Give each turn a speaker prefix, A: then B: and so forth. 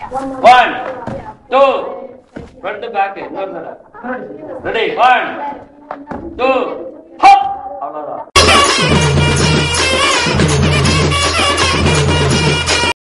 A: 1 2 front back இன்னொரு தடவை ready 1 2 hub அவ்வளவுதான்